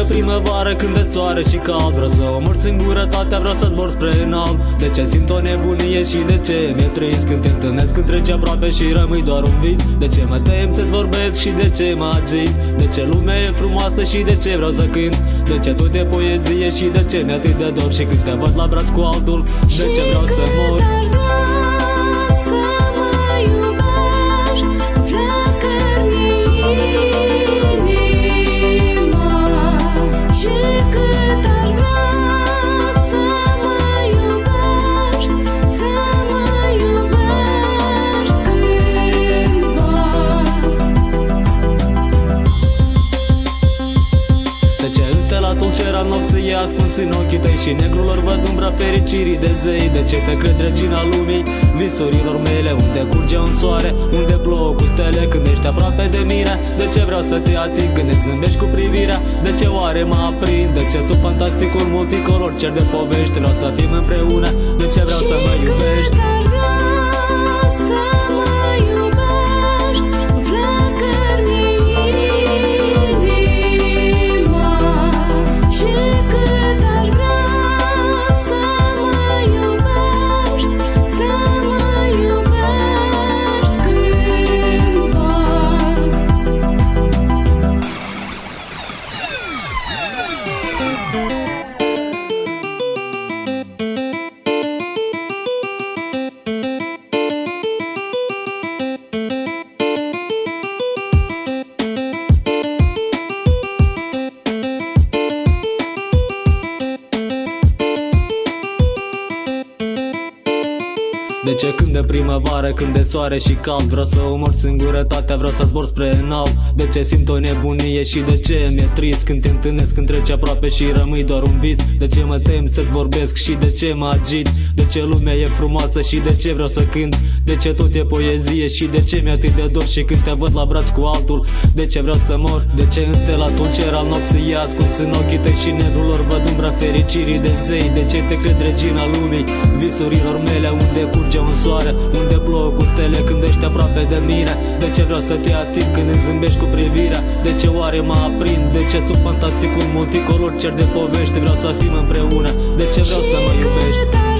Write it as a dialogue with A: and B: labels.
A: de primăvară, când de soare și cald, vreau să omor singurătatea, vreau să zbor spre înalt. De ce simt o nebunie și de ce mi-e trist când te întâlnesc, când treci aproape și rămâi doar un vis? De ce mă tem să-ți vorbesc și de ce mă agit? De ce lumea e frumoasă și de ce vreau să cânt? De ce tot e poezie și de ce mi-e atât de dor și când te văd la braț cu altul, de ce vreau să mor? Cer al nopții e ascuns în ochii tăi și negrul lor văd umbra fericirii de zei. De ce te cred regina lumii, visurilor mele, unde curge un soare, unde plouă cu stele când ești aproape de mine? De ce vreau să te ating când îți zâmbești cu privirea? De ce oare mă aprind? De ce sub fantasticul multicolor cer de povești? Vreau să fim împreună, de ce vreau să mă iubești? De ce când de primăvară, când de soare și cald, vreau să omor singurătatea, vreau să zbor spre înalt? De ce simt o nebunie și de ce mi-e trist când te întâlnesc, când treci aproape și rămâi doar un vis? De ce mă tem să-ți vorbesc și de ce mă agit? De ce lumea e frumoasă și de ce vreau să cânt? De ce tot e poezie și de ce mi-e atât de dor și când te văd la braț cu altul, de ce vreau să mor? De ce înstelatul cer al nopții e ascuns în ochii tăi și negrul lor văd umbra fericirii de zei? De ce te cred regina lumii, visurilor mele, unde curge un soare, unde plouă cu stele când ești aproape de mine? De ce vreau să te ating când îmi zâmbești cu privirea? De ce oare mă aprind? De ce sub fantasticul multicolor cer de povești? Vreau să fim împreună, de ce vreau să mă iubești?